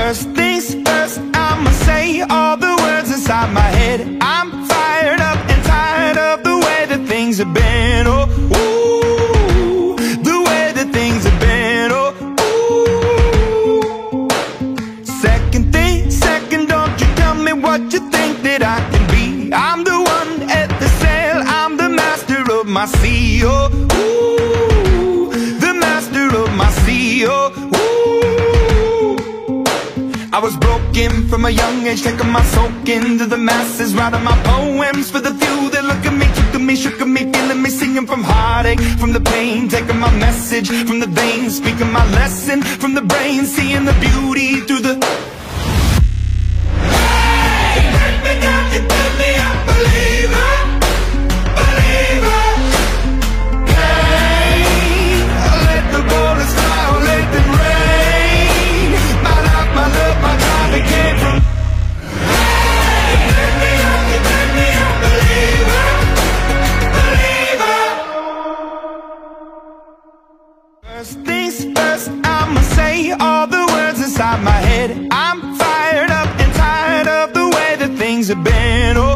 First things first, I'ma say all the words inside my head. I'm fired up and tired of the way that things have been. Oh, ooh, the way that things have been. Oh, ooh. Second thing, second, don't you tell me what you think that I can be. I'm the one at the sail, I'm the master of my sea. Oh, ooh, the master of my sea. Oh, ooh. I was broken from a young age, taking my soak into the masses, writing my poems for the few that look at me, took at me, shook at me, feeling me, singing from heartache, from the pain, taking my message from the veins, speaking my lesson from the brain, seeing the beauty through the... Hey, let me down, you tell me I'm a believer, believer. Hey, let the bullets fly, let them rain. My life, my love, my time, it came from... Hey, let me down, you tell me I'm a believer, believer. First things first, I'ma say all the words inside my head. I'm fired up and tired of the way that things have been. Oh,